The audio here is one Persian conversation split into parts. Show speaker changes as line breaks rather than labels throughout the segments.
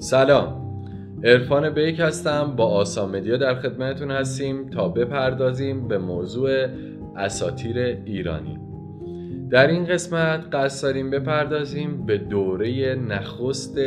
سلام، عرفان بیک هستم. با آسام مدیا در خدمتتون هستیم تا بپردازیم به موضوع اساطیر ایرانی. در این قسمت قصد داریم بپردازیم به دوره نخست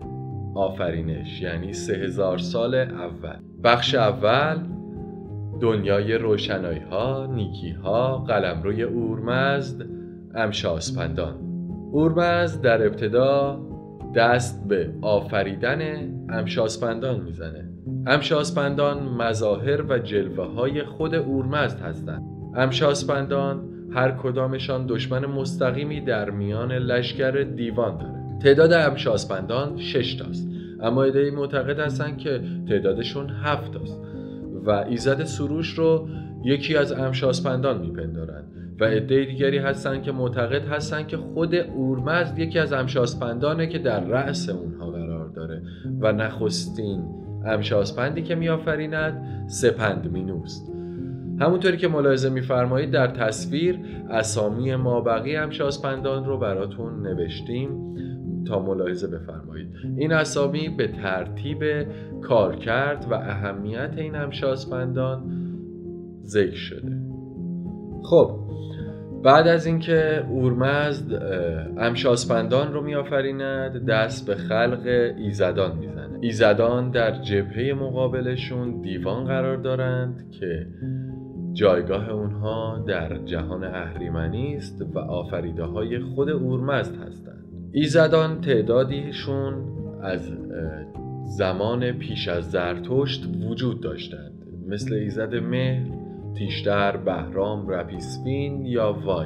آفرینش، یعنی 3000 سال اول. بخش اول دنیای روشنایی ها، نیکی ها، قلمروی اورمزد، امشاسپندان. اورمزد در ابتدا دست به آفریدن امشاسپندان میزنه. امشاسپندان مظاهر و جلوه های خود اورمزد هستند. امشاسپندان هر کدامشان دشمن مستقیمی در میان لشکر دیوان داره. تعداد امشاسپندان 6 تاست، اما عده‌ای معتقد هستند که تعدادشون 7 تاست و ایزد سروش رو یکی از امشاسپندان میپندارند و عده دیگری هستند که معتقد هستند که خود اورمزد یکی از امشاسپندانه که در رأس اونها قرار داره و نخستین امشاسپندی که میآفریند سپندمینوست. همونطوری که ملاحظه میفرمایید در تصویر اسامی مابقی امشاسپندان رو براتون نوشتیم تا ملاحظه بفرمایید. این اسامی به ترتیب کارکرد و اهمیت این امشاسپندان ذکر شده. خب بعد از اینکه اورمزد امشاسپندان رو میآفریند، دست به خلق ایزدان میزنه. ایزدان در جبهه مقابلشون دیوان قرار دارند که جایگاه اونها در جهان اهریمنی است و آفریده های خود اورمزد هستند. ایزدان تعدادیشون از زمان پیش از زرتشت وجود داشتند، مثل ایزد مهر، تیشتر، بهرام، رپیسفین یا وای.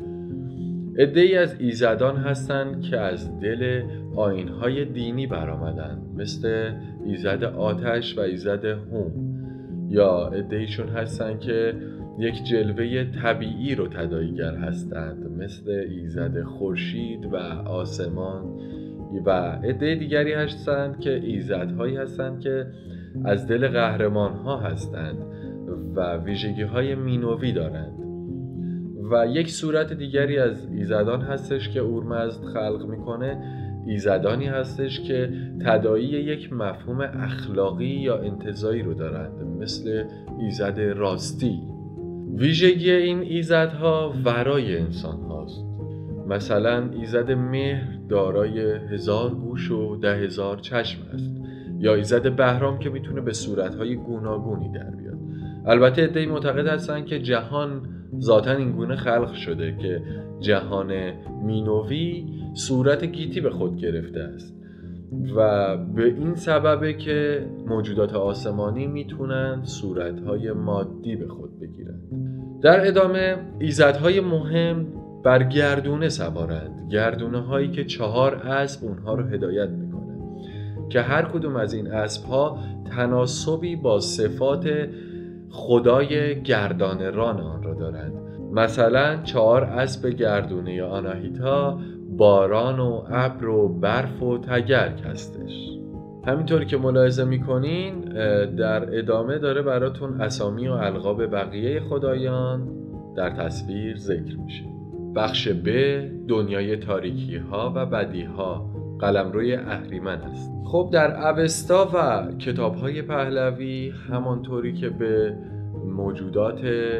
عده‌ای از ایزدان هستند که از دل آیین‌های دینی برآمدند، مثل ایزد آتش و ایزد هوم، یا عده‌ایشون هستند که یک جلوه طبیعی رو تداعیگر هستند، مثل ایزد خورشید و آسمان، و عده دیگری هستند که ایزدهایی هستند که از دل قهرمان‌ها هستند و ویژگی‌های مینوی دارند. و یک صورت دیگری از ایزدان هستش که اورمزد خلق میکنه، ایزدانی هستش که تداعی یک مفهوم اخلاقی یا انتزاعی رو دارند، مثل ایزد راستی. ویژگی این ایزدها ورای انسان هاست. مثلا ایزد مهر دارای 1000 گوش و 10,000 چشم است، یا ایزد بهرام که میتونه به صورتهای گوناگونی در بیاد. البته عده‌ای معتقد هستن که جهان ذاتاً این گونه خلق شده که جهان مینوی صورت گیتی به خود گرفته است و به این سببه که موجودات آسمانی میتونن صورتهای مادی به خود بگیرن. در ادامه ایزدهای مهم بر گردونه سوارند، گردونه هایی که 4 اسب اونها رو هدایت میکنه که هر کدوم از این اسب ها تناسبی با صفات خدای گردانران آن را دارند. مثلا 4 اسب گردونه آناهیتا باران و ابر و برف و تگرگ هستش. همینطوری که ملاحظه میکنین در ادامه داره براتون اسامی و القاب بقیه خدایان در تصویر ذکر میشه. بخش ب دنیای تاریکی ها و بدی ها، قلمروی اهریمن است. خب در اوستا و کتاب های پهلوی همانطوری که به موجودات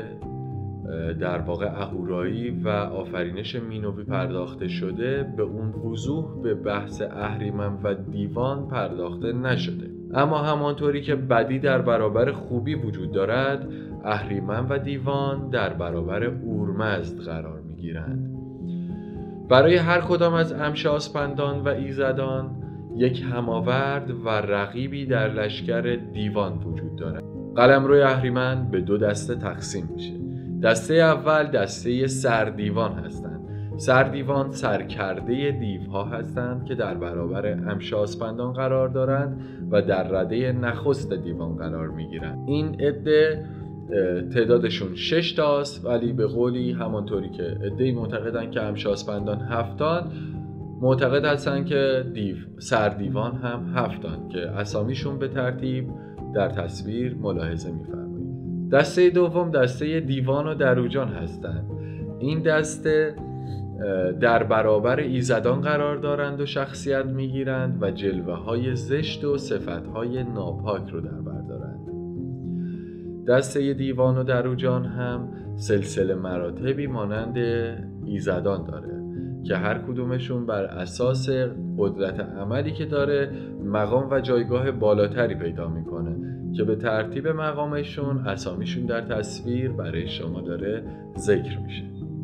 در واقع اهورایی و آفرینش مینوی پرداخته شده، به اون وضوح به بحث اهریمن و دیوان پرداخته نشده. اما همانطوری که بدی در برابر خوبی وجود دارد، اهریمن و دیوان در برابر اورمزد قرار میگیرند. برای هر کدام از امشاسپندان و ایزدان یک هماورد و رقیبی در لشکر دیوان وجود دارد. قلمروی اهریمن به 2 دسته تقسیم میشه. دسته اول دسته سردیوان هستند. سردیوان سرکرده دیوها هستند که در برابر امشاسپندان قرار دارند و در رده نخست دیوان قرار میگیرند. این عده تعدادشون 6 تاست، ولی به قولی همانطوری که عده‌ای معتقدن که امشاسپندان 7 تان، معتقد هستن که سردیوان هم 7 تان که اسامیشون به ترتیب در تصویر ملاحظه می‌فرمایید. دسته دوم دسته دیوان و دروجان هستند. این دسته در برابر ایزدان قرار دارند و شخصیت میگیرند و جلوه های زشت و صفت های ناپاک رو در بر دارند. دسته دیوان و دروجان هم سلسله مراتبی مانند ایزدان داره که هر کدومشون بر اساس قدرت عملی که داره مقام و جایگاه بالاتری پیدا میکنه که به ترتیب مقامشون اسامیشون در تصویر برای شما داره ذکر میشه.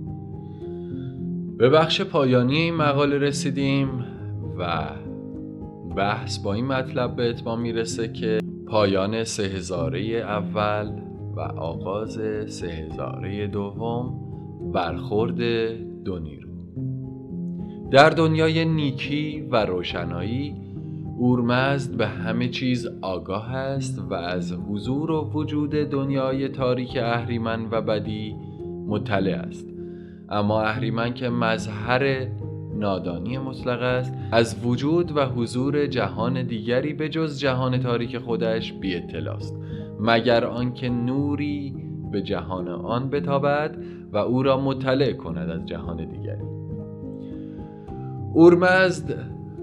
به بخش پایانی این مقاله رسیدیم و بحث با این مطلب به اتمام میرسه که پایان 3 هزاره اول و آغاز 3 هزاره دوم برخورد دو نیرو. در دنیای نیکی و روشنایی اورمزد به همه چیز آگاه است و از حضور و وجود دنیای تاریک اهریمن و بدی مطلع است، اما اهریمن که مظهر نادانی مطلق است از وجود و حضور جهان دیگری به جز جهان تاریک خودش بی اطلاع است، مگر آنکه نوری به جهان آن بتابد و او را مطلع کند از جهان دیگری. اورمزد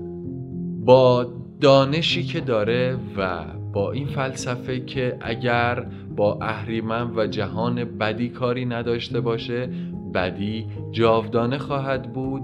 با دانشی که داره و با این فلسفه که اگر با اهریمن و جهان بدی کاری نداشته باشه بدی جاودانه خواهد بود،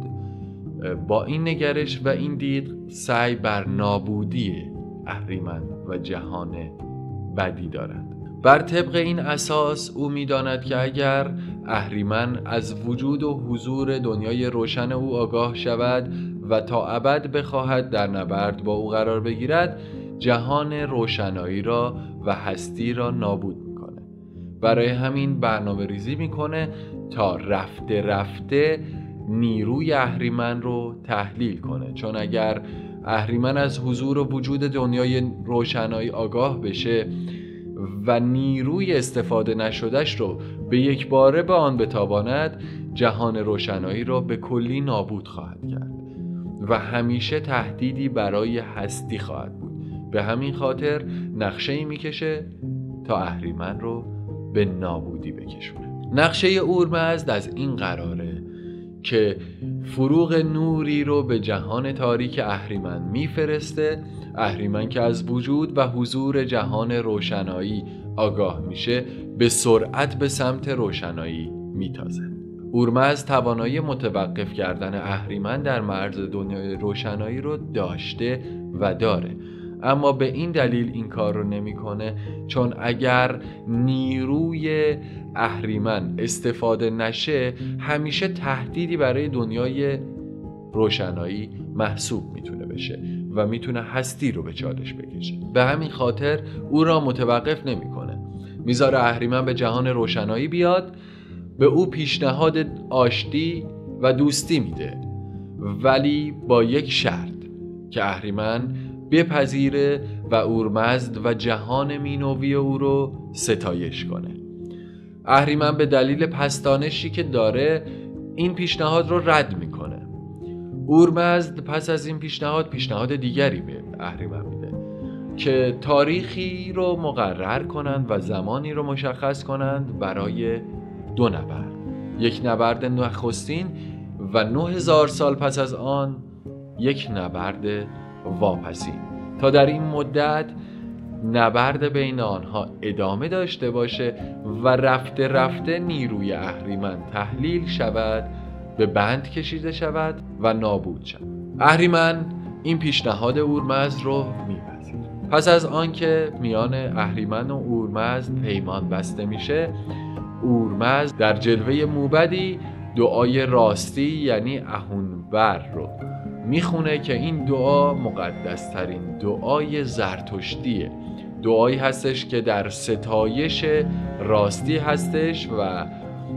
با این نگرش و این دید سعی بر نابودی اهریمن و جهان بدی دارد. بر طبق این اساس او می‌داند که اگر اهریمن از وجود و حضور دنیای روشن او آگاه شود و تا ابد بخواهد در نبرد با او قرار بگیرد، جهان روشنایی را و هستی را نابود میکنه. برای همین برنامه ریزی میکنه تا رفته رفته نیروی اهریمن رو تحلیل کنه، چون اگر اهریمن از حضور و وجود دنیای روشنایی آگاه بشه و نیروی استفاده نشدش رو به یک باره به آن بتاباند، جهان روشنایی را به کلی نابود خواهد کرد و همیشه تهدیدی برای هستی خواهد بود. به همین خاطر نقشه‌ای میکشه تا اهریمن رو به نابودی بکشونه. نقشه اورمزد از این قراره که فروغ نوری رو به جهان تاریک اهریمن میفرسته. اهریمن که از وجود و حضور جهان روشنایی آگاه میشه به سرعت به سمت روشنایی میتازه. اورمزد توانایی متوقف کردن اهریمن در مرز دنیای روشنایی رو داشته و داره، اما به این دلیل این کار رو نمیکنه چون اگر نیروی اهریمن استفاده نشه همیشه تهدیدی برای دنیای روشنایی محسوب میتونه بشه و میتونه هستی رو به چالش بکشه. به همین خاطر او را متوقف نمیکنه، میذاره اهریمن به جهان روشنایی بیاد، به او پیشنهاد آشتی و دوستی میده، ولی با یک شرط که اهریمن بپذیره و اورمزد و جهان مینوی او رو ستایش کنه. اهریمن به دلیل پس‌دانشی که داره این پیشنهاد رو رد میکنه. اورمزد پس از این پیشنهاد دیگری به اهریمن میده که تاریخی رو مقرر کنند و زمانی رو مشخص کنند برای 2 نبرد. یک نبرد نخستین و 9000 سال پس از آن یک نبرد واپسین، تا در این مدت نبرد بین آنها ادامه داشته باشه و رفته رفته نیروی اهریمن تحلیل شود، به بند کشیده شود و نابود شود. اهریمن این پیشنهاد اورمزد رو میپذیره. پس از آنکه میان اهریمن و اورمزد پیمان بسته میشه، اورمزد در جلوه موبدی دعای راستی یعنی اهونبر رو میخونه که این دعا مقدس ترین دعای زرتشتیه. دعایی هستش که در ستایش راستی هستش و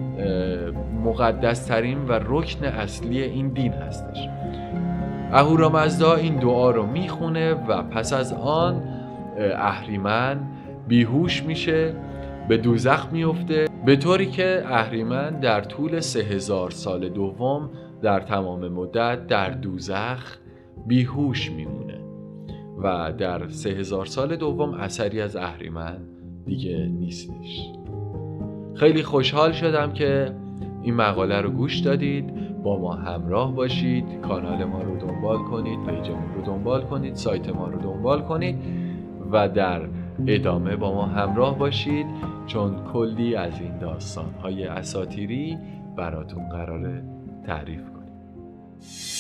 مقدس ترین و رکن اصلی این دین هستش. اهورامزدا این دعا رو میخونه و پس از آن اهریمن بیهوش میشه، به دوزخ میفته، به طوری که اهریمن در طول 3000 سال دوم در تمام مدت در دوزخ بیهوش میمونه و در 3000 سال دوم اثری از اهریمن دیگه نیستش. خیلی خوشحال شدم که این مقاله رو گوش دادید. با ما همراه باشید، کانال ما رو دنبال کنید، پیجمون رو دنبال کنید، سایت ما رو دنبال کنید و در ادامه با ما همراه باشید، چون کلی از این داستان‌های اساطیری براتون قراره تعریف کنیم.